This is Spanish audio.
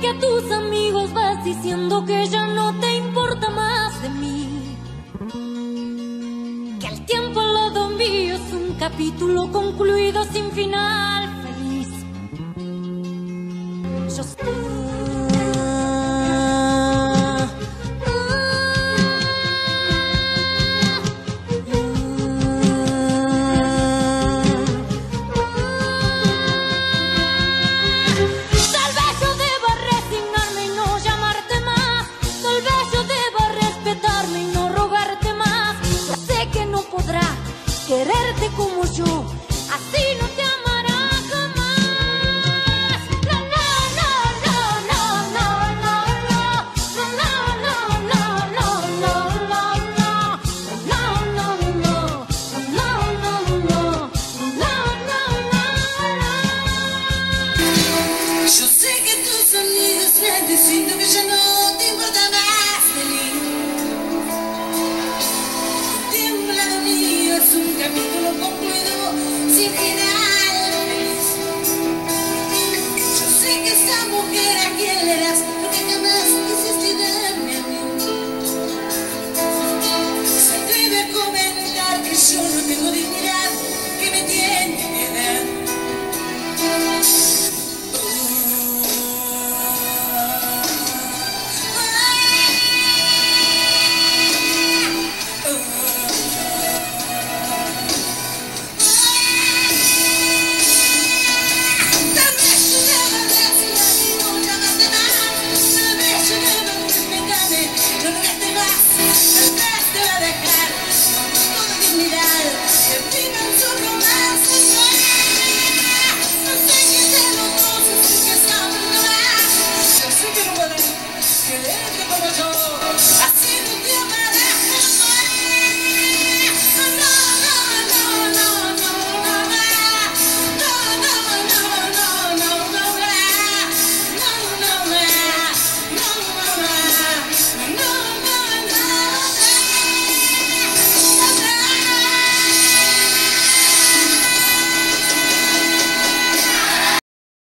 que a tus amigos vas diciendo que ya no te importa más de mí, que el tiempo al lado mío es un capítulo concluido sin final feliz. Yo sé. Quererte como yo, así no te amará jamás. No, no, no, no, no, no, no, no, no, no, no, no, Yo sé que tus amigos me han diciendo que ya no te importa más de mí. Es un capítulo concluido sin final feliz. Yo sé que esta mujer